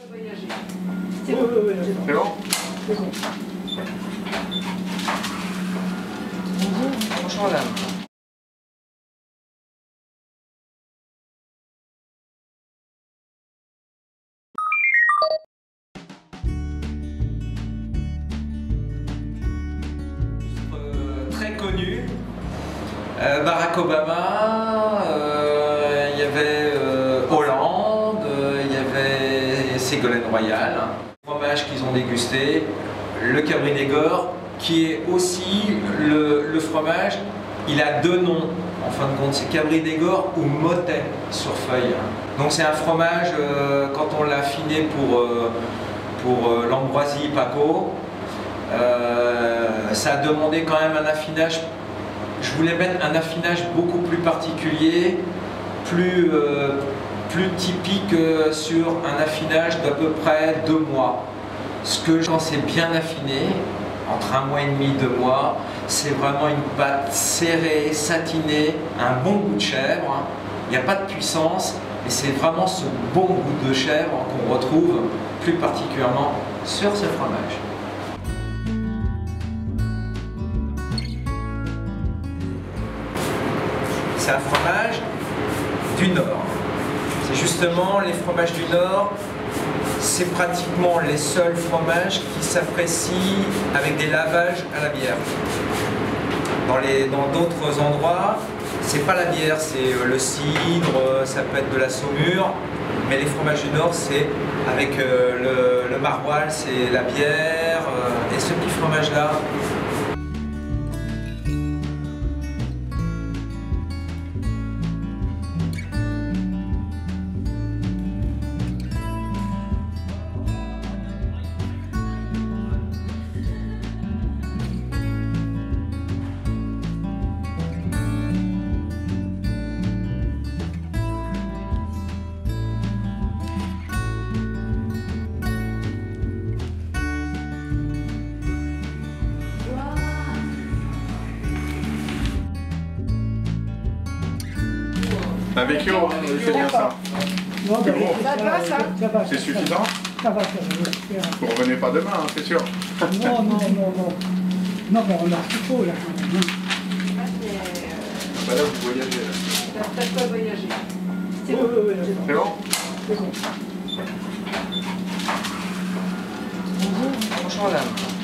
C'est bon. C'est bon? C'est bon. Bonjour madame. Très connu, Barack Obama, il y avait Hollande, il y avait Ségolène Royal. Le fromage qu'ils ont dégusté, le Cabri Négor, qui est aussi le fromage, il a deux noms en fin de compte, c'est Cabri Négor ou Motet sur feuille. Donc c'est un fromage, quand on l'a affiné pour l'Ambroisie Paco, ça a demandé quand même un affinage. Je voulais mettre un affinage beaucoup plus particulier, plus typique sur un affinage d'à peu près 2 mois. Ce que quand c'est bien affiné, entre 1 mois et demi, 2 mois, c'est vraiment une pâte serrée, satinée, un bon goût de chèvre. Il n'y a pas de puissance, mais c'est vraiment ce bon goût de chèvre qu'on retrouve plus particulièrement sur ce fromage. C'est un fromage du Nord. C'est justement les fromages du Nord, c'est pratiquement les seuls fromages qui s'apprécient avec des lavages à la bière. Dans d'autres endroits, c'est pas la bière, c'est le cidre, ça peut être de la saumure, mais les fromages du Nord, c'est avec le maroilles, c'est la bière, et ce petit fromage-là. Avec eux, c'est bien ça. Non, C'est bon. ça va, ça va. C'est suffisant? Ça va. Vous revenez pas demain, hein, c'est sûr. Non. Non, mais on a ce qu'il faut là quand même. Bah là, vous voyagez. Là. T'as pas voyagé. C'est bon. C'est bon? C'est bon. Bonjour madame.